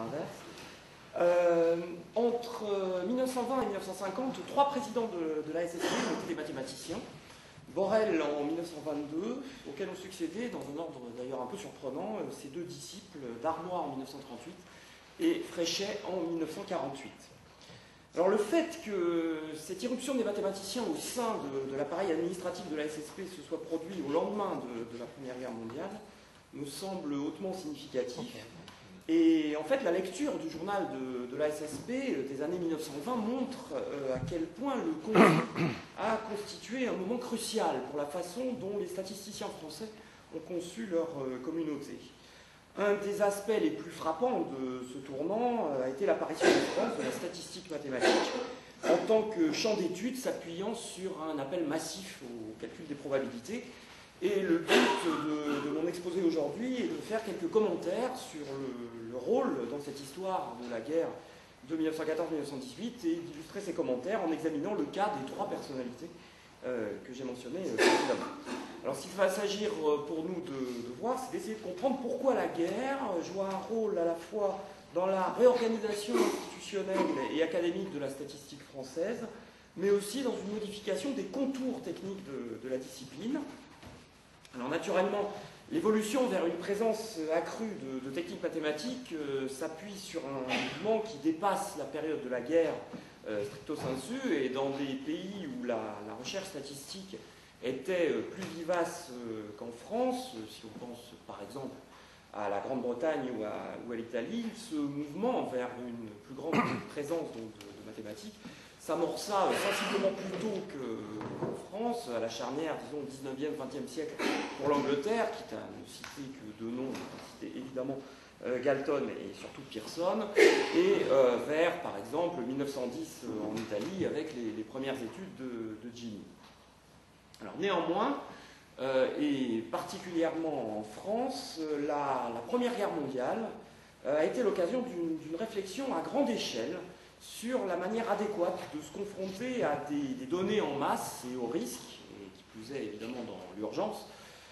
l'inverse. Entre 1920 et 1950, 3 présidents de la SSP ont été des mathématiciens. Borel en 1922, auquel ont succédé, dans un ordre d'ailleurs un peu surprenant, ses 2 disciples, Darmois en 1938 et Fréchet en 1948. Alors le fait que cette irruption des mathématiciens au sein de l'appareil administratif de la SSP se soit produit au lendemain de la Première Guerre mondiale me semble hautement significatif. Et en fait, la lecture du journal de la SSP des années 1920 montre à quel point le conflit a constitué un moment crucial pour la façon dont les statisticiens français ont conçu leur communauté. Un des aspects les plus frappants de ce tournant a été l'apparition en France de la statistique mathématique en tant que champ d'étude s'appuyant sur un appel massif au calcul des probabilités. Et le but de mon exposé aujourd'hui est de faire quelques commentaires sur le rôle dans cette histoire de la guerre de 1914-1918 et d'illustrer ces commentaires en examinant le cas des 3 personnalités que j'ai mentionnées précédemment. Alors, ce qu'il va s'agir pour nous de voir, c'est d'essayer de comprendre pourquoi la guerre joue un rôle à la fois dans la réorganisation institutionnelle et académique de la statistique française, mais aussi dans une modification des contours techniques de la discipline. Alors naturellement, l'évolution vers une présence accrue de techniques mathématiques s'appuie sur un mouvement qui dépasse la période de la guerre stricto sensu, et dans des pays où la recherche statistique était plus vivace qu'en France, si on pense par exemple à la Grande-Bretagne ou à l'Italie, ce mouvement vers une plus grande présence de mathématiques s'amorça sensiblement plus tôt qu'en France, à la charnière, disons, 19e, 20e siècle pour l'Angleterre, quitte à ne citer que 2 noms, citer évidemment Galton et surtout Pearson, et vers, par exemple, 1910 en Italie, avec les premières études de Gini. Alors néanmoins, et particulièrement en France, la Première Guerre mondiale a été l'occasion d'une réflexion à grande échelle sur la manière adéquate de se confronter à des données en masse et aux risques, et qui plus est évidemment dans l'urgence,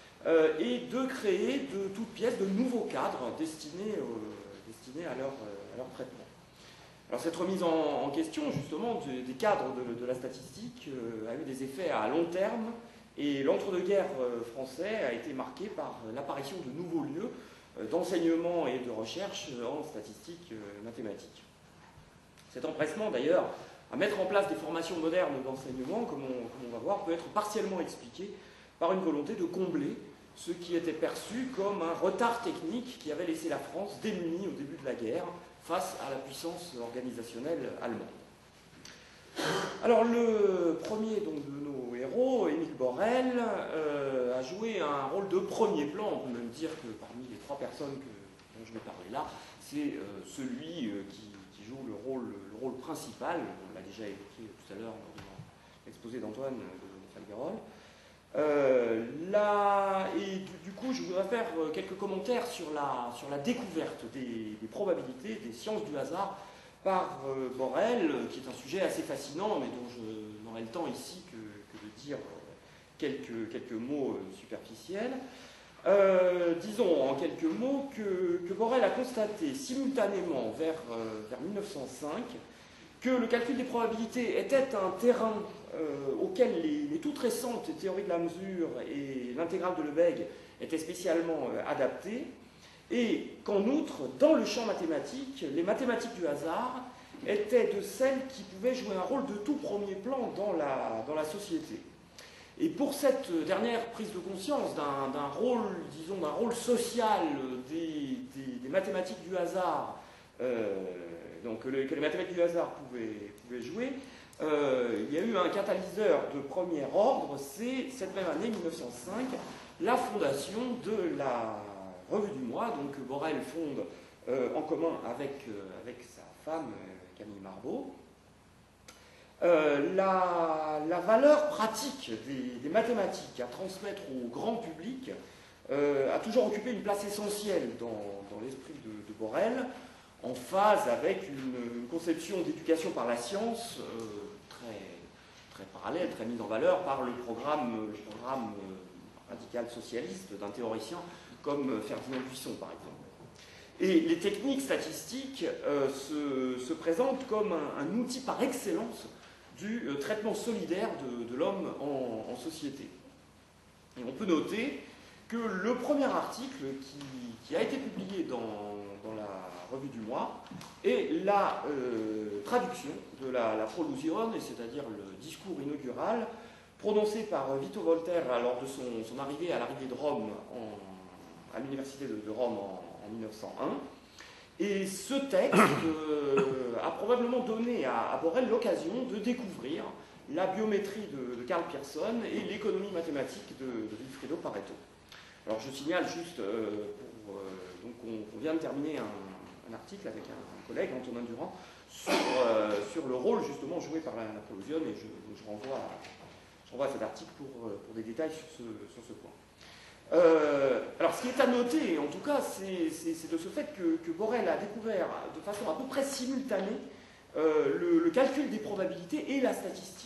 et de créer de toutes pièces de nouveaux cadres destinés à leur traitement. Alors cette remise en question justement des cadres de la statistique a eu des effets à long terme, et l'entre-deux-guerres français a été marqué par l'apparition de nouveaux lieux d'enseignement et de recherche en statistique mathématique. Cet empressement, d'ailleurs, à mettre en place des formations modernes d'enseignement, comme on va voir, peut être partiellement expliqué par une volonté de combler ce qui était perçu comme un retard technique qui avait laissé la France démunie au début de la guerre face à la puissance organisationnelle allemande. Alors, le premier donc, de nos héros, Émile Borel, a joué un rôle de premier plan. On peut même dire que parmi les 3 personnes dont je vais parler là, c'est celui qui joue le rôle principal. On l'a déjà évoqué tout à l'heure lors de l'exposé d'Antoine de Falguerolles. Et du coup, je voudrais faire quelques commentaires sur la découverte des probabilités, des sciences du hasard par Borel, qui est un sujet assez fascinant, mais dont je n'aurai le temps ici que de dire quelques mots superficiels. Disons en quelques mots que Borel a constaté simultanément vers 1905 que le calcul des probabilités était un terrain auquel les toutes récentes théories de la mesure et l'intégrale de Lebesgue étaient spécialement adaptées, et qu'en outre, dans le champ mathématique, les mathématiques du hasard étaient de celles qui pouvaient jouer un rôle de tout premier plan dans la société. Et pour cette dernière prise de conscience d'un rôle, disons, d'un rôle social des mathématiques du hasard, que les mathématiques du hasard pouvaient jouer, il y a eu un catalyseur de premier ordre, c'est cette même année, 1905, la fondation de la Revue du Mois. Donc Borel fonde en commun avec sa femme, Camille Marbeau. La valeur pratique des mathématiques à transmettre au grand public a toujours occupé une place essentielle dans l'esprit de Borel, en phase avec une conception d'éducation par la science très parallèle, très mise en valeur par le programme radical socialiste d'un théoricien comme Ferdinand Buisson, par exemple. Et les techniques statistiques se présentent comme un outil par excellence du traitement solidaire de l'homme en société. Et on peut noter que le premier article qui a été publié dans la revue du mois est la traduction de la Prolusion, c'est-à-dire le discours inaugural prononcé par Vito Voltaire lors de son arrivée à l'arrivée de Rome à l'université de Rome en 1901. Et ce texte a probablement donné à Borel l'occasion de découvrir la biométrie de Karl Pearson et l'économie mathématique de Vilfredo Pareto. Alors je signale juste, donc on vient de terminer un article avec un collègue, Antonin Durand, sur le rôle justement joué par la Prolusion, et je renvoie à cet article pour des détails sur ce point. Alors, ce qui est à noter, en tout cas, c'est de ce fait que Borel a découvert de façon à peu près simultanée le calcul des probabilités et la statistique.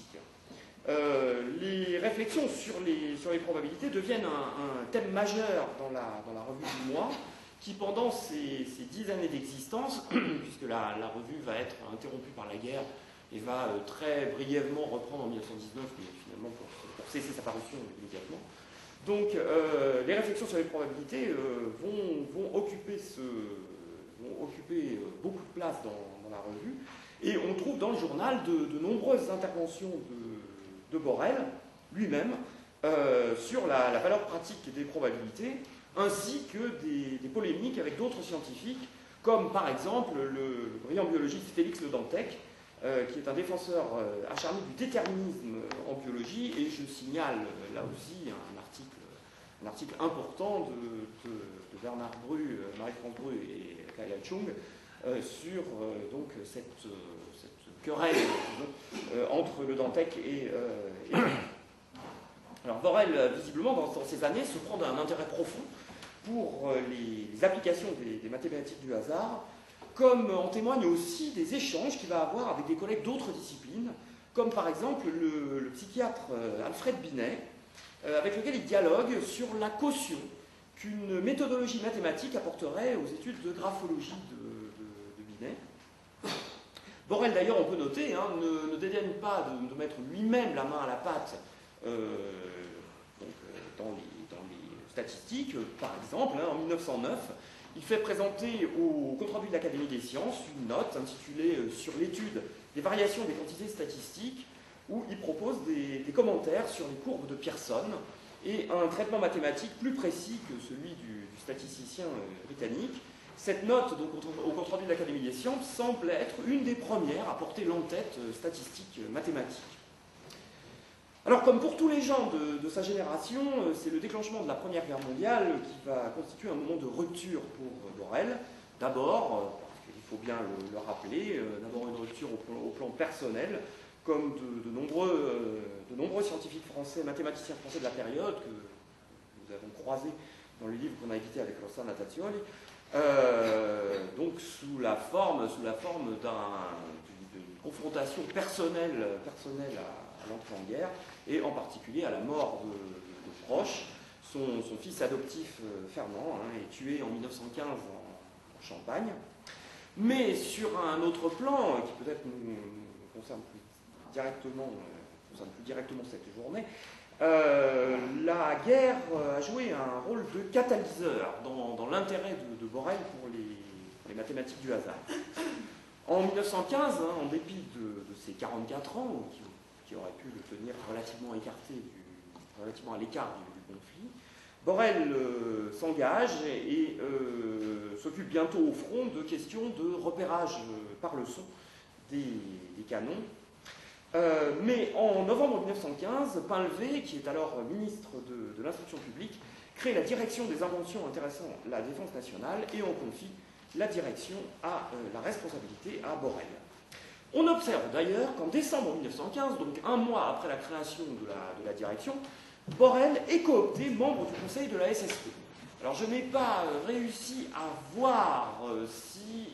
Les réflexions sur les probabilités deviennent un thème majeur dans la revue du mois, qui pendant ces 10 années d'existence, puisque la revue va être interrompue par la guerre et va très brièvement reprendre en 1919, mais finalement pour cesser sa parution immédiatement. Donc, les réflexions sur les probabilités vont occuper beaucoup de place dans la revue, et on trouve dans le journal de nombreuses interventions de Borel lui-même sur la valeur pratique des probabilités, ainsi que des polémiques avec d'autres scientifiques, comme par exemple le brillant biologiste Félix Le Dantec, qui est un défenseur acharné du déterminisme en biologie, et je signale là aussi un article important de Bernard Bru, Marie-France Bru et Kaya Chung sur donc cette querelle entre Le Dantec et alors Borel, visiblement, dans ces années, se prend d'un intérêt profond pour les applications des mathématiques du hasard, comme en témoignent aussi des échanges qu'il va avoir avec des collègues d'autres disciplines, comme par exemple le psychiatre Alfred Binet, avec lequel il dialogue sur la caution qu'une méthodologie mathématique apporterait aux études de graphologie de Binet. Borel, d'ailleurs, on peut noter, ne dédaigne pas de mettre lui-même la main à la pâte dans les statistiques. Par exemple, en 1909, il fait présenter au compte-rendu de l'Académie des sciences une note intitulée « Sur l'étude des variations des quantités statistiques », où il propose des commentaires sur les courbes de Pearson et un traitement mathématique plus précis que celui du statisticien britannique. Cette note, donc, au compte-rendu de l'Académie des sciences, semble être une des premières à porter l'entête statistique mathématique. Alors, comme pour tous les gens de sa génération, c'est le déclenchement de la Première Guerre mondiale qui va constituer un moment de rupture pour Borel. D'abord, parce qu'il faut bien le rappeler, d'abord une rupture au plan personnel, comme de nombreux scientifiques français, mathématiciens français de la période, que nous avons croisés dans le livre qu'on a édité avec Rossana Tazioli, donc sous la forme d'une confrontation personnelle à l'entrée en guerre, et en particulier à la mort de proches. Son fils adoptif Fernand est tué en 1915 en Champagne. Mais sur un autre plan, qui peut-être nous concerne plus directement cette journée, la guerre a joué un rôle de catalyseur dans l'intérêt de Borel pour les mathématiques du hasard. En 1915, en dépit de ses 44 ans, qui auraient pu le tenir relativement à l'écart du conflit, Borel s'engage et s'occupe bientôt au front de questions de repérage par le son des canons. Mais en novembre 1915, Painlevé, qui est alors ministre de l'Instruction publique, crée la direction des inventions intéressant la défense nationale et en confie la direction la responsabilité à Borel. On observe d'ailleurs qu'en décembre 1915, donc un mois après la création de la direction, Borel est coopté membre du conseil de la SSP. Alors je n'ai pas réussi à voir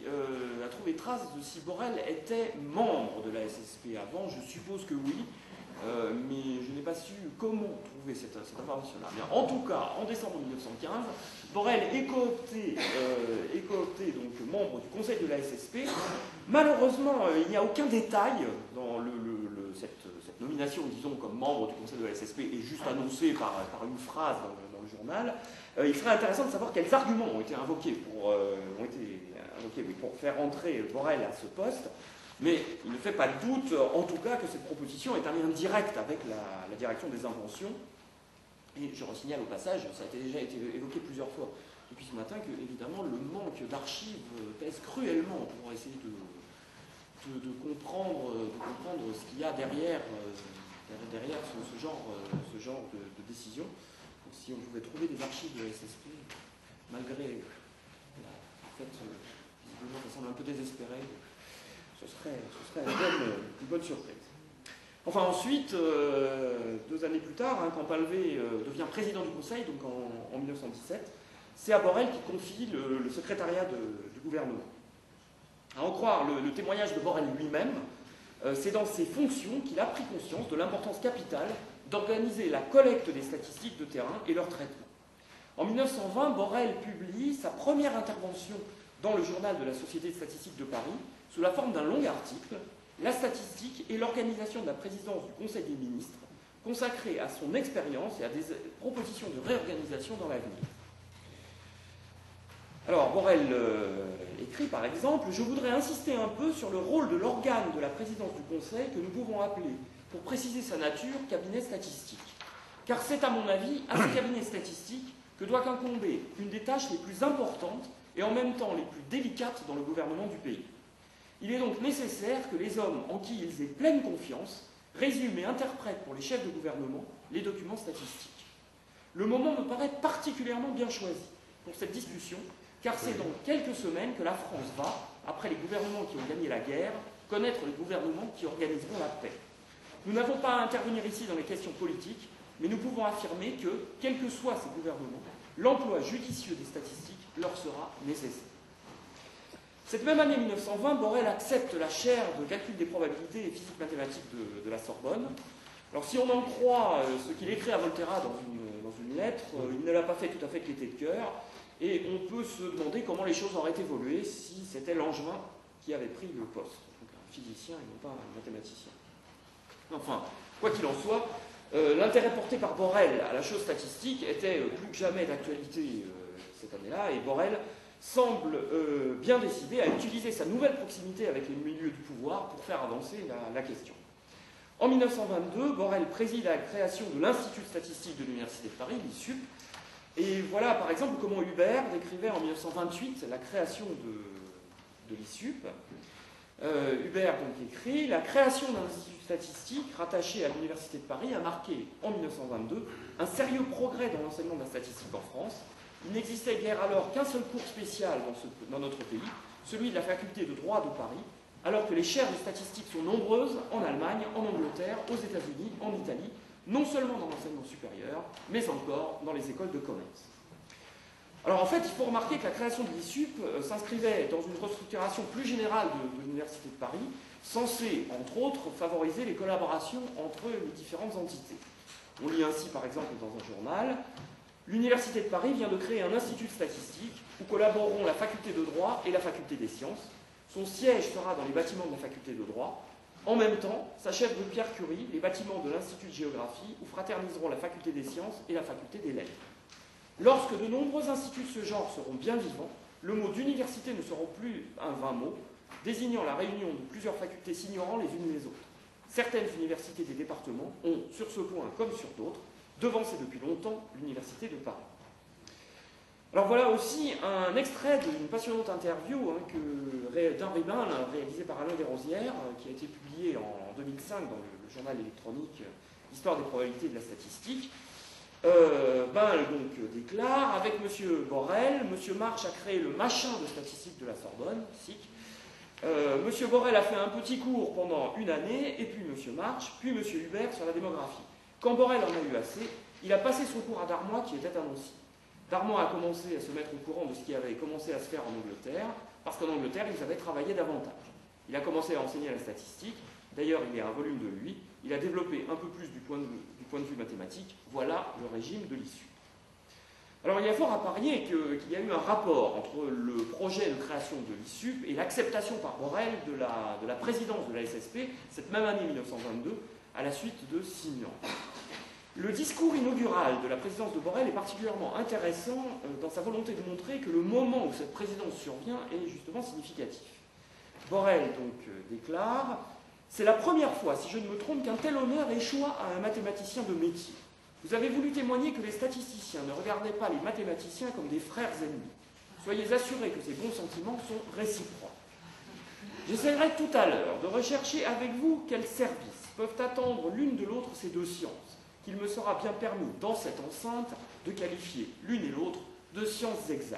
à trouver trace de si Borel était membre de la SSP avant, je suppose que oui, mais je n'ai pas su comment trouver cette information-là. En tout cas, en décembre 1915, Borel est coopté, donc membre du conseil de la SSP. Malheureusement, il n'y a aucun détail dans cette nomination, disons, comme membre du conseil de la SSP, est juste annoncée par une phrase dans le journal. Il serait intéressant de savoir quels arguments ont été invoqués pour faire entrer Borel à ce poste. Mais il ne fait pas de doute, en tout cas, que cette proposition est un lien direct avec la direction des inventions. Et je resignale au passage, ça a déjà été évoqué plusieurs fois depuis ce matin, que évidemment le manque d'archives pèse cruellement pour essayer de comprendre ce qu'il y a derrière ce genre de décision. Donc, si on pouvait trouver des archives de la SSP, malgré le fait visiblement ça semble un peu désespéré, ce serait une bonne surprise. Enfin ensuite, 2 années plus tard, quand Palvé devient président du Conseil, donc en 1917, c'est à Borel qui confie le secrétariat du gouvernement. À en croire le témoignage de Borel lui-même, c'est dans ses fonctions qu'il a pris conscience de l'importance capitale d'organiser la collecte des statistiques de terrain et leur traitement. En 1920, Borel publie sa première intervention dans le journal de la Société de statistique de Paris, sous la forme d'un long article, La statistique et l'organisation de la présidence du Conseil des ministres, consacré à son expérience et à des propositions de réorganisation dans l'avenir. Alors, Borel écrit par exemple « Je voudrais insister un peu sur le rôle de l'organe de la présidence du Conseil que nous pouvons appeler, pour préciser sa nature, cabinet statistique. Car c'est à mon avis à ce cabinet statistique que doit incomber une des tâches les plus importantes et en même temps les plus délicates dans le gouvernement du pays. Il est donc nécessaire que les hommes en qui ils aient pleine confiance résument et interprètent pour les chefs de gouvernement les documents statistiques. Le moment me paraît particulièrement bien choisi pour cette discussion, car c'est dans quelques semaines que la France va, après les gouvernements qui ont gagné la guerre, connaître les gouvernements qui organiseront la paix. Nous n'avons pas à intervenir ici dans les questions politiques, mais nous pouvons affirmer que, quels que soient ces gouvernements, l'emploi judicieux des statistiques leur sera nécessaire. Cette même année 1920, Borel accepte la chaire de calcul des probabilités et physique mathématique de la Sorbonne. Alors si on en croit ce qu'il écrit à Volterra dans une lettre, il ne l'a pas fait tout à fait de gaieté de cœur, et on peut se demander comment les choses auraient évolué si c'était Langevin qui avait pris le poste, donc un physicien et non pas un mathématicien. Enfin, quoi qu'il en soit, l'intérêt porté par Borel à la chose statistique était plus que jamais d'actualité cette année-là, et Borel semble bien décidé à utiliser sa nouvelle proximité avec les milieux du pouvoir pour faire avancer la question. En 1922, Borel préside à la création de l'Institut statistique de l'Université de Paris, l'ISUP, et voilà par exemple comment Hubert décrivait en 1928 la création de l'ISUP. Hubert donc écrit « La création d'un institut statistique rattaché à l'Université de Paris a marqué, en 1922, un sérieux progrès dans l'enseignement de la statistique en France. Il n'existait guère alors qu'un seul cours spécial dans notre pays, celui de la faculté de droit de Paris, alors que les chaires de statistiques sont nombreuses en Allemagne, en Angleterre, aux États-Unis, en Italie, non seulement dans l'enseignement supérieur, mais encore dans les écoles de commerce. » Alors en fait, il faut remarquer que la création de l'ISUP s'inscrivait dans une restructuration plus générale de l'Université de Paris, censée, entre autres, favoriser les collaborations entre les différentes entités. On lit ainsi, par exemple, dans un journal, « L'Université de Paris vient de créer un institut statistique où collaboreront la faculté de droit et la faculté des sciences. Son siège sera dans les bâtiments de la faculté de droit. En même temps, s'achèvent rue Pierre Curie les bâtiments de l'Institut de géographie où fraterniseront la faculté des sciences et la faculté des lettres. Lorsque de nombreux instituts de ce genre seront bien vivants, le mot d'université ne sera plus un vain mot, désignant la réunion de plusieurs facultés s'ignorant les unes les autres. Certaines universités des départements ont, sur ce point comme sur d'autres, devancé depuis longtemps l'Université de Paris. » Alors voilà aussi un extrait d'une passionnante interview d'un Ribin réalisée par Alain Desrosières, qui a été publié en 2005 dans le journal électronique Histoire des probabilités de la statistique. Donc déclare, avec M. Borel, M. March a créé le machin de statistique de la Sorbonne, SIC. M. Borel a fait un petit cours pendant une année, et puis M. March, puis M. Hubert sur la démographie. Quand Borel en a eu assez, il a passé son cours à Darmois qui était à Nancy. Darmois a commencé à se mettre au courant de ce qui avait commencé à se faire en Angleterre, parce qu'en Angleterre, ils avaient travaillé davantage. Il a commencé à enseigner la statistique, D'ailleurs, il y a un volume de lui. Il a développé un peu plus du point de vue mathématique. Voilà le régime de l'ISSUP. Alors, il y a fort à parier qu'il y a eu un rapport entre le projet de création de l'ISSUP et l'acceptation par Borel de la présidence de la SSP, cette même année 1922, à la suite de Signan. Le discours inaugural de la présidence de Borel est particulièrement intéressant dans sa volonté de montrer que le moment où cette présidence survient est justement significatif. Borel donc déclare « C'est la première fois, si je ne me trompe, qu'un tel honneur échoua à un mathématicien de métier. Vous avez voulu témoigner que les statisticiens ne regardaient pas les mathématiciens comme des frères ennemis. Soyez assurés que ces bons sentiments sont réciproques. J'essaierai tout à l'heure de rechercher avec vous quels services peuvent attendre l'une de l'autre ces deux sciences, qu'il me sera bien permis, dans cette enceinte, de qualifier l'une et l'autre de sciences exactes.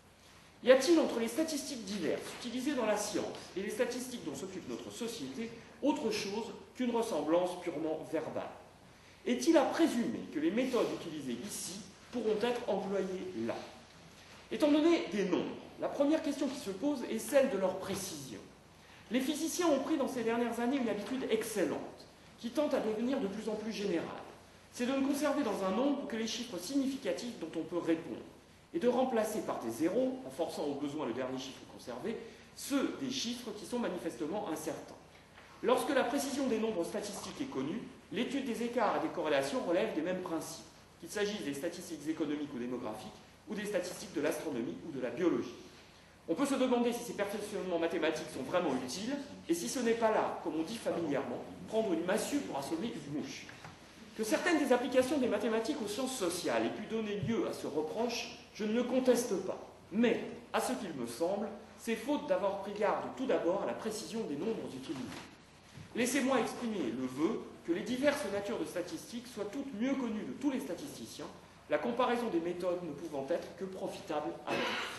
Y a-t-il entre les statistiques diverses utilisées dans la science et les statistiques dont s'occupe notre société autre chose qu'une ressemblance purement verbale? Est-il à présumer que les méthodes utilisées ici pourront être employées là? Étant donné des nombres, la première question qui se pose est celle de leur précision. Les physiciens ont pris dans ces dernières années une habitude excellente, qui tente à devenir de plus en plus générale. C'est de ne conserver dans un nombre que les chiffres significatifs dont on peut répondre, et de remplacer par des zéros, en forçant au besoin le dernier chiffre conservé, ceux des chiffres qui sont manifestement incertains. Lorsque la précision des nombres statistiques est connue, l'étude des écarts et des corrélations relève des mêmes principes, qu'il s'agisse des statistiques économiques ou démographiques, ou des statistiques de l'astronomie ou de la biologie. On peut se demander si ces perfectionnements mathématiques sont vraiment utiles, et si ce n'est pas là, comme on dit familièrement, prendre une massue pour assommer une mouche. Que certaines des applications des mathématiques aux sciences sociales aient pu donner lieu à ce reproche, je ne le conteste pas. Mais, à ce qu'il me semble, c'est faute d'avoir pris garde tout d'abord à la précision des nombres utilisés. Laissez-moi exprimer le vœu que les diverses natures de statistiques soient toutes mieux connues de tous les statisticiens, la comparaison des méthodes ne pouvant être que profitable à tous.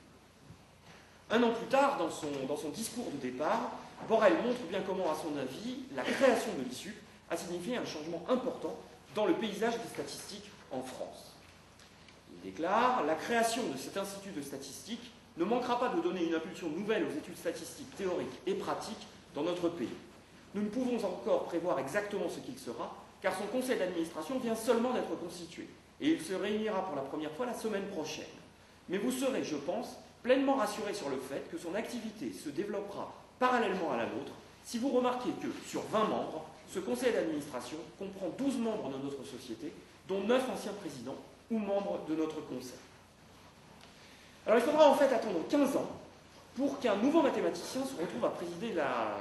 Un an plus tard, dans son discours de départ, Borel montre bien comment, à son avis, la création de l'ISSUP a signifié un changement important dans le paysage des statistiques en France. Il déclare « La création de cet institut de statistique ne manquera pas de donner une impulsion nouvelle aux études statistiques théoriques et pratiques dans notre pays. Nous ne pouvons encore prévoir exactement ce qu'il sera, car son conseil d'administration vient seulement d'être constitué, et il se réunira pour la première fois la semaine prochaine. Mais vous serez, je pense, pleinement rassurés sur le fait que son activité se développera parallèlement à la nôtre, si vous remarquez que, sur 20 membres, ce conseil d'administration comprend 12 membres de notre société, dont 9 anciens présidents ou membres de notre conseil. Alors il faudra en fait attendre 15 ans pour qu'un nouveau mathématicien se retrouve à présider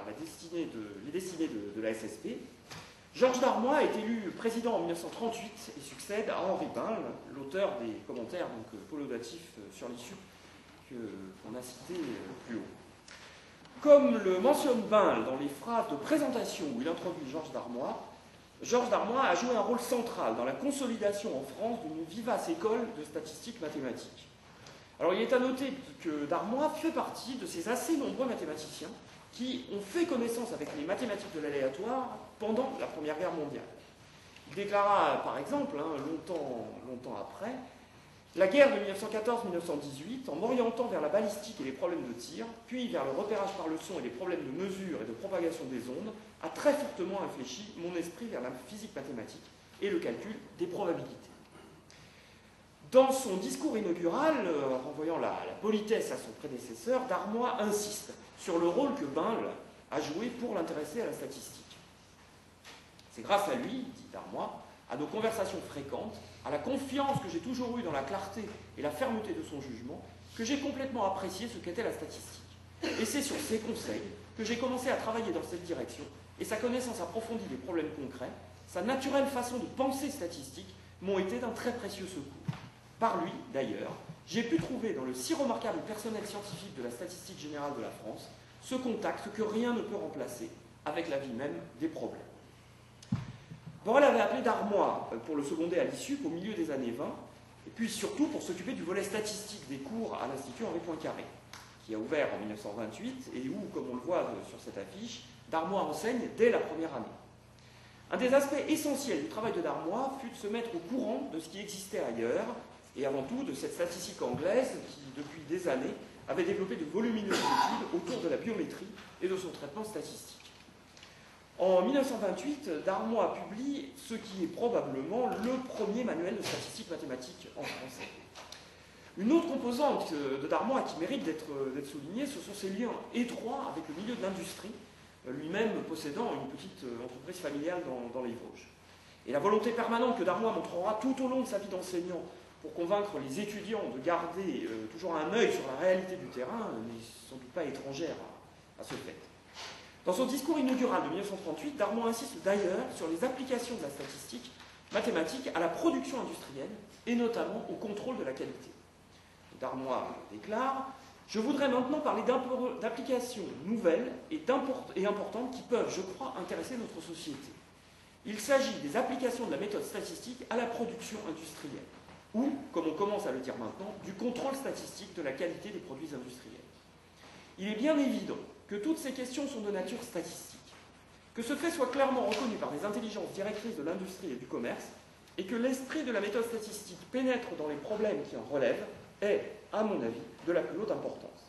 les destinées de la SSP. Georges Darmois est élu président en 1938 et succède à Henri Binle, l'auteur des commentaires paulodatifs sur l'ISSUP qu'on a cités plus haut. Comme le mentionne Binle dans les phrases de présentation où il introduit Georges Darmois a joué un rôle central dans la consolidation en France d'une vivace école de statistiques mathématiques. Alors il est à noter que Darmois fait partie de ces assez nombreux mathématiciens qui ont fait connaissance avec les mathématiques de l'aléatoire pendant la Première Guerre mondiale. Il déclara par exemple, longtemps après, la guerre de 1914-1918, en m'orientant vers la balistique et les problèmes de tir, puis vers le repérage par le son et les problèmes de mesure et de propagation des ondes, a très fortement infléchi mon esprit vers la physique mathématique et le calcul des probabilités. Dans son discours inaugural, renvoyant la politesse à son prédécesseur, Darmois insiste sur le rôle que Binle a joué pour l'intéresser à la statistique. C'est grâce à lui, dit Darmois, à nos conversations fréquentes, à la confiance que j'ai toujours eue dans la clarté et la fermeté de son jugement, que j'ai complètement apprécié ce qu'était la statistique. Et c'est sur ses conseils que j'ai commencé à travailler dans cette direction, et sa connaissance approfondie des problèmes concrets, sa naturelle façon de penser statistique, m'ont été d'un très précieux secours. Par lui, d'ailleurs, j'ai pu trouver dans le si remarquable personnel scientifique de la statistique générale de la France ce contact que rien ne peut remplacer avec la vie même des problèmes. Borel avait appelé Darmois pour le seconder à l'ISSUP au milieu des années 20, et puis surtout pour s'occuper du volet statistique des cours à l'Institut Henri Poincaré, qui a ouvert en 1928 et où, comme on le voit sur cette affiche, Darmois enseigne dès la première année. Un des aspects essentiels du travail de Darmois fut de se mettre au courant de ce qui existait ailleurs, et avant tout de cette statistique anglaise qui, depuis des années, avait développé de volumineuses études autour de la biométrie et de son traitement statistique. En 1928, Darmois publie ce qui est probablement le premier manuel de statistique mathématique en français. Une autre composante de Darmois qui mérite d'être soulignée, ce sont ses liens étroits avec le milieu de l'industrie, lui-même possédant une petite entreprise familiale dans les Vosges. Et la volonté permanente que Darmois montrera tout au long de sa vie d'enseignant pour convaincre les étudiants de garder toujours un œil sur la réalité du terrain n'est sans doute pas étrangère à ce fait. Dans son discours inaugural de 1938, Darmois insiste d'ailleurs sur les applications de la statistique mathématique à la production industrielle et notamment au contrôle de la qualité. Darmois déclare « Je voudrais maintenant parler d'applications nouvelles et importantes qui peuvent, je crois, intéresser notre société. Il s'agit des applications de la méthode statistique à la production industrielle, ou, comme on commence à le dire maintenant, du contrôle statistique de la qualité des produits industriels. Il est bien évident que toutes ces questions sont de nature statistique, que ce fait soit clairement reconnu par les intelligences directrices de l'industrie et du commerce, et que l'esprit de la méthode statistique pénètre dans les problèmes qui en relèvent, est, à mon avis, de la plus haute importance.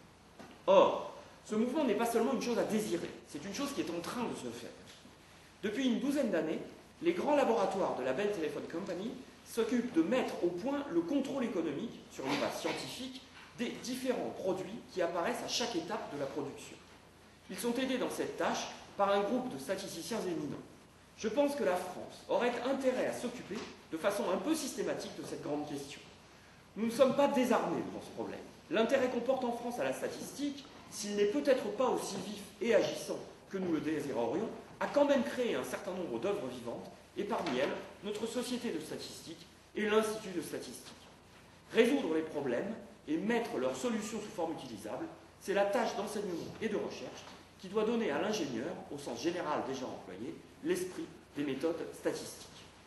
Or, ce mouvement n'est pas seulement une chose à désirer, c'est une chose qui est en train de se faire. Depuis une douzaine d'années, les grands laboratoires de la Bell Telephone Company s'occupent de mettre au point le contrôle économique, sur une base scientifique, des différents produits qui apparaissent à chaque étape de la production. Ils sont aidés dans cette tâche par un groupe de statisticiens éminents. Je pense que la France aurait intérêt à s'occuper de façon un peu systématique de cette grande question. Nous ne sommes pas désarmés devant ce problème. L'intérêt qu'on porte en France à la statistique, s'il n'est peut-être pas aussi vif et agissant que nous le désirerions, a quand même créé un certain nombre d'œuvres vivantes, et parmi elles, notre Société de statistique et l'Institut de statistique. Résoudre les problèmes et mettre leurs solutions sous forme utilisable, c'est la tâche d'enseignement et de recherche qui doit donner à l'ingénieur, au sens général déjà employé, l'esprit des méthodes statistiques.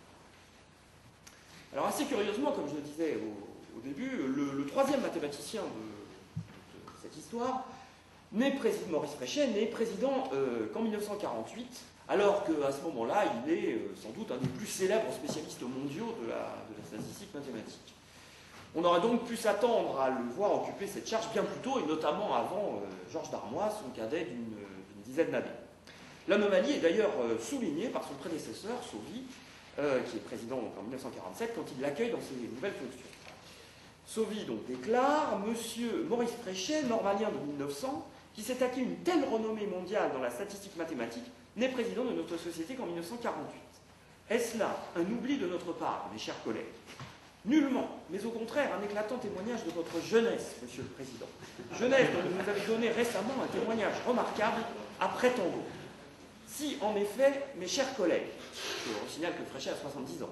Alors assez curieusement, comme je le disais au début, le troisième mathématicien de cette histoire, Maurice Fréchet, n'est président qu'en 1948, alors qu'à ce moment-là, il est sans doute un des plus célèbres spécialistes mondiaux de la statistique mathématique. On aurait donc pu s'attendre à le voir occuper cette charge bien plus tôt, et notamment avant Georges Darmois, son cadet d'une dizaine d'années. L'anomalie est d'ailleurs soulignée par son prédécesseur, Sauvy, qui est président en 1947, quand il l'accueille dans ses nouvelles fonctions. Sauvy donc déclare « Monsieur Maurice Fréchet, normalien de 1900, qui s'est acquis une telle renommée mondiale dans la statistique mathématique, n'est président de notre société qu'en 1948. Est-ce là un oubli de notre part, mes chers collègues? Nullement, mais au contraire un éclatant témoignage de votre jeunesse, Monsieur le Président. Jeunesse dont vous nous avez donné récemment un témoignage remarquable après Tango. Si, en effet, mes chers collègues, je signale que Fréchet a 70 ans,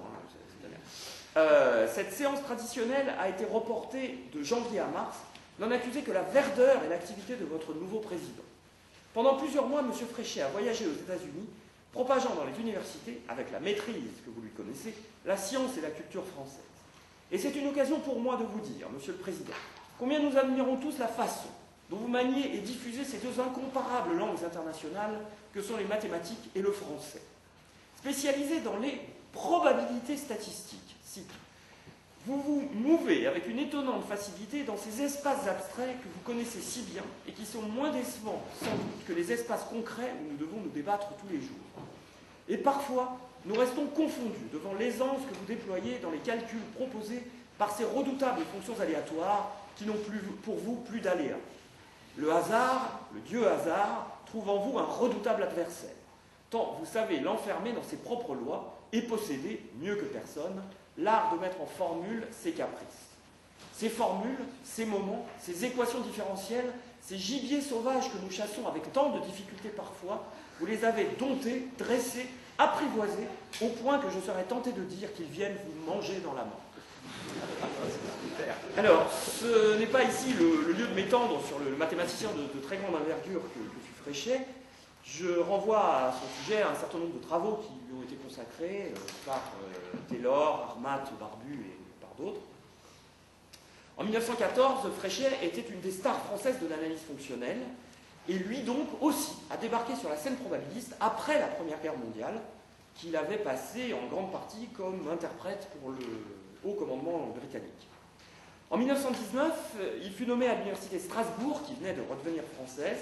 cette séance traditionnelle a été reportée de janvier à mars, n'en accusez que la verdeur et l'activité de votre nouveau président. Pendant plusieurs mois, M. Fréchet a voyagé aux États-Unis, propageant dans les universités, avec la maîtrise que vous lui connaissez, la science et la culture française. Et c'est une occasion pour moi de vous dire, Monsieur le Président, combien nous admirons tous la façon dont vous maniez et diffusez ces deux incomparables langues internationales que sont les mathématiques et le français. Spécialisés dans les probabilités statistiques, vous vous mouvez avec une étonnante facilité dans ces espaces abstraits que vous connaissez si bien et qui sont moins décevants, sans doute, que les espaces concrets où nous devons nous débattre tous les jours. Et parfois, nous restons confondus devant l'aisance que vous déployez dans les calculs proposés par ces redoutables fonctions aléatoires qui n'ont plus pour vous plus d'aléas. Le hasard, le dieu hasard, trouve en vous un redoutable adversaire, tant vous savez l'enfermer dans ses propres lois et posséder, mieux que personne, l'art de mettre en formule ses caprices. Ces formules, ces moments, ces équations différentielles, ces gibiers sauvages que nous chassons avec tant de difficultés parfois, vous les avez domptés, dressés, apprivoisés, au point que je serais tenté de dire qu'ils viennent vous manger dans la main. Alors, ce n'est pas ici le lieu de m'étendre sur le mathématicien de très grande envergure que fut Fréchet. Je renvoie à son sujet un certain nombre de travaux qui lui ont été consacrés par Taylor, Armat, Barbu et par d'autres. En 1914, Fréchet était une des stars françaises de l'analyse fonctionnelle, et lui donc aussi a débarqué sur la scène probabiliste après la Première Guerre mondiale, qu'il avait passé en grande partie comme interprète pour le haut commandement britannique. En 1919, il fut nommé à l'université de Strasbourg, qui venait de redevenir française,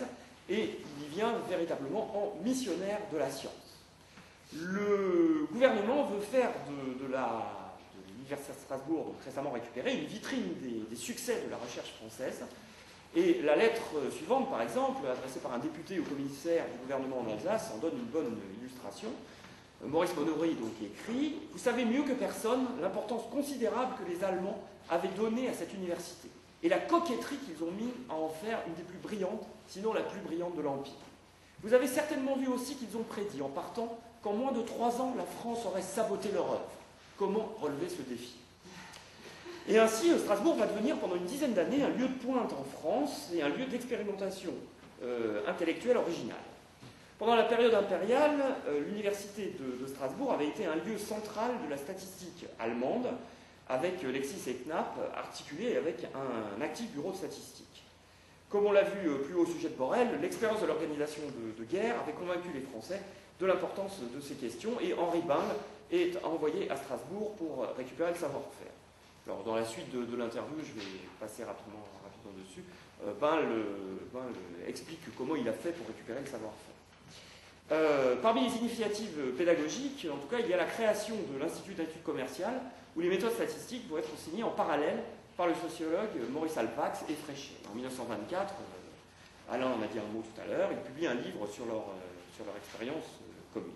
et il y vient véritablement en missionnaire de la science. Le gouvernement veut faire de l'Université de Strasbourg, donc récemment récupérée, une vitrine des succès de la recherche française. Et la lettre suivante, par exemple, adressée par un député au commissaire du gouvernement en Alsace, en donne une bonne illustration. Maurice Monory donc écrit « Vous savez mieux que personne l'importance considérable que les Allemands avaient donnée à cette université, et la coquetterie qu'ils ont mis à en faire une des plus brillantes, sinon la plus brillante de l'Empire. Vous avez certainement vu aussi qu'ils ont prédit, en partant, qu'en moins de 3 ans, la France aurait saboté leur œuvre. Comment relever ce défi ?» Et ainsi, Strasbourg va devenir pendant une dizaine d'années un lieu de pointe en France et un lieu d'expérimentation intellectuelle originale. Pendant la période impériale, l'université de Strasbourg avait été un lieu central de la statistique allemande, avec Lexis et Knapp articulés avec un actif bureau de statistique. Comme on l'a vu plus haut au sujet de Borel, l'expérience de l'organisation de guerre avait convaincu les Français de l'importance de ces questions, et Henri Binle est envoyé à Strasbourg pour récupérer le savoir-faire. Alors, dans la suite de l'interview, je vais passer rapidement dessus, Binle explique comment il a fait pour récupérer le savoir-faire. Parmi les initiatives pédagogiques, en tout cas, il y a la création de l'Institut d'études commerciales, où les méthodes statistiques vont être enseignées en parallèle par le sociologue Maurice Alpax et Fréchet. En 1924, Alain en a dit un mot tout à l'heure, il publie un livre sur leur expérience commune.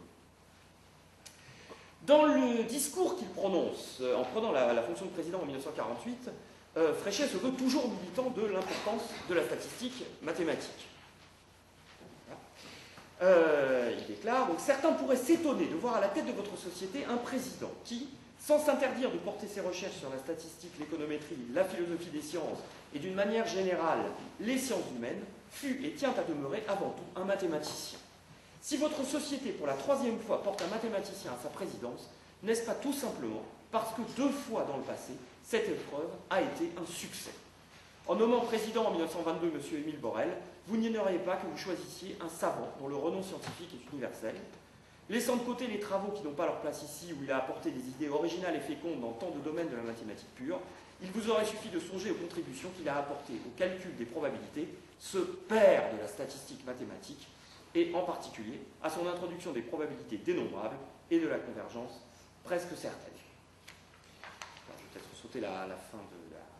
Dans le discours qu'il prononce en prenant la fonction de président en 1948, Fréchet se veut toujours militant de l'importance de la statistique mathématique. Il déclare donc « Certains pourraient s'étonner de voir à la tête de votre société un président qui, sans s'interdire de porter ses recherches sur la statistique, l'économétrie, la philosophie des sciences et d'une manière générale les sciences humaines, fut et tient à demeurer avant tout un mathématicien. Si votre société, pour la 3e fois, porte un mathématicien à sa présidence, n'est-ce pas tout simplement parce que 2 fois dans le passé, cette épreuve a été un succès. En nommant président en 1922 M. Émile Borel, vous n'ignorez pas que vous choisissiez un savant dont le renom scientifique est universel. Laissant de côté les travaux qui n'ont pas leur place ici, où il a apporté des idées originales et fécondes dans tant de domaines de la mathématique pure, il vous aurait suffi de songer aux contributions qu'il a apportées au calcul des probabilités, ce père de la statistique mathématique, et en particulier à son introduction des probabilités dénombrables et de la convergence presque certaine. Alors, je vais peut-être sauter la fin de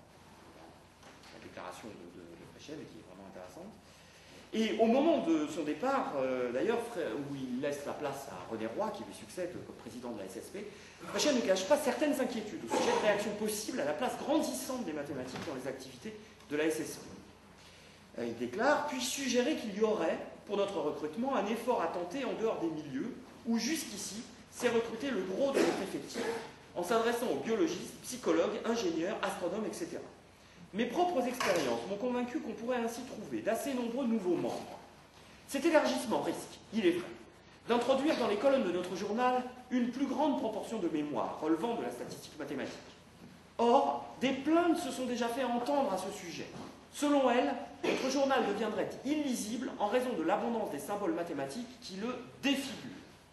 la déclaration de Fréchet, mais qui est vraiment intéressante. Et au moment de son départ, d'ailleurs, où il laisse la place à René Roy, qui lui succède comme président de la SSP, Fréchet ne cache pas certaines inquiétudes au sujet de réactions possibles à la place grandissante des mathématiques dans les activités de la SSP. Il déclare « Puis-je suggérer qu'il y aurait, pour notre recrutement, un effort à tenter en dehors des milieux où, jusqu'ici, s'est recruté le gros de notre effectif, en s'adressant aux biologistes, psychologues, ingénieurs, astronomes, etc. Mes propres expériences m'ont convaincu qu'on pourrait ainsi trouver d'assez nombreux nouveaux membres. Cet élargissement risque, il est vrai, d'introduire dans les colonnes de notre journal une plus grande proportion de mémoires relevant de la statistique mathématique. Or, des plaintes se sont déjà fait entendre à ce sujet. Selon elles, notre journal deviendrait illisible en raison de l'abondance des symboles mathématiques qui le défigurent.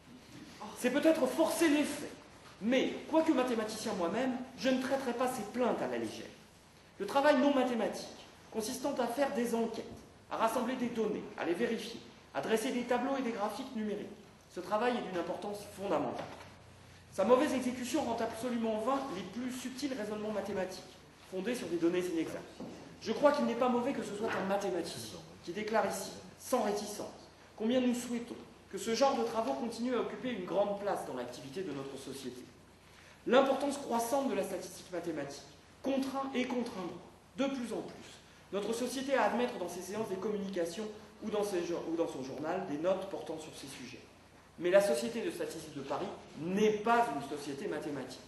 C'est peut-être forcer l'effet, mais, quoique mathématicien moi-même, je ne traiterai pas ces plaintes à la légère. Le travail non mathématique, consistant à faire des enquêtes, à rassembler des données, à les vérifier, à dresser des tableaux et des graphiques numériques, ce travail est d'une importance fondamentale. Sa mauvaise exécution rend absolument vain les plus subtils raisonnements mathématiques, fondés sur des données inexactes. Je crois qu'il n'est pas mauvais que ce soit un mathématicien qui déclare ici, sans réticence, combien nous souhaitons que ce genre de travaux continue à occuper une grande place dans l'activité de notre société. L'importance croissante de la statistique mathématique contraint et contraindra de plus en plus notre société à admettre dans ses séances des communications ou dans son journal des notes portant sur ces sujets. Mais la Société de statistique de Paris n'est pas une société mathématique.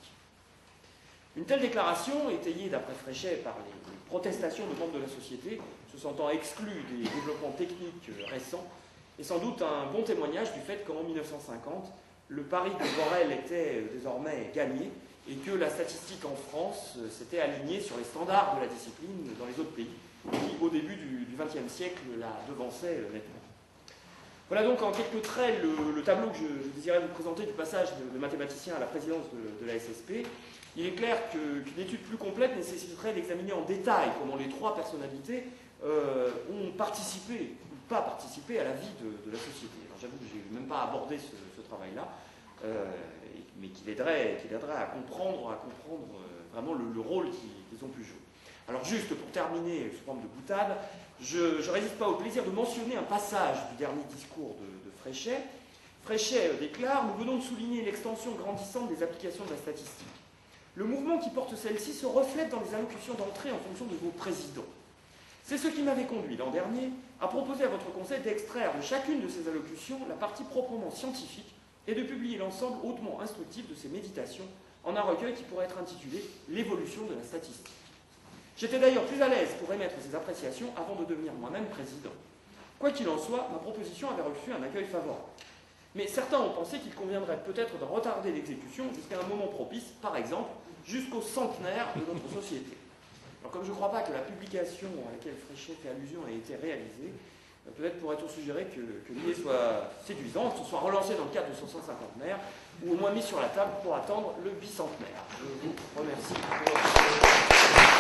Une telle déclaration, étayée d'après Fréchet par les protestations de membres de la société, se sentant exclus des développements techniques récents, est sans doute un bon témoignage du fait qu'en 1950, le pari de Borel était désormais gagné et que la statistique en France s'était alignée sur les standards de la discipline dans les autres pays, qui au début du XXe siècle la devançaient nettement. Voilà donc en quelques traits le tableau que je désirais vous présenter du passage de mathématicien à la présidence de la SSP. Il est clair qu'une étude plus complète nécessiterait d'examiner en détail comment les 3 personnalités ont participé, pas participer à la vie de la société. J'avoue que je n'ai même pas abordé ce travail-là, mais qu'il aiderait à comprendre vraiment le rôle qu'ils ont pu jouer. Alors juste pour terminer, sous forme de boutade, je ne résiste pas au plaisir de mentionner un passage du dernier discours de Fréchet. Fréchet déclare « Nous venons de souligner l'extension grandissante des applications de la statistique. Le mouvement qui porte celle-ci se reflète dans les allocutions d'entrée en fonction de vos présidents. C'est ce qui m'avait conduit l'an dernier à proposer à votre conseil d'extraire de chacune de ces allocutions la partie proprement scientifique et de publier l'ensemble hautement instructif de ces méditations en un recueil qui pourrait être intitulé « L'évolution de la statistique ». J'étais d'ailleurs plus à l'aise pour émettre ces appréciations avant de devenir moi-même président. Quoi qu'il en soit, ma proposition avait reçu un accueil favorable. Mais certains ont pensé qu'il conviendrait peut-être de retarder l'exécution jusqu'à un moment propice, par exemple, jusqu'au centenaire de notre société. Alors comme je ne crois pas que la publication à laquelle Fréchet fait allusion ait été réalisée, peut-être pourrait-on suggérer que l'idée soit séduisante, soit relancée dans le cadre de son centenaire, ou au moins mise sur la table pour attendre le bicentenaire. Je vous remercie pour votre attention.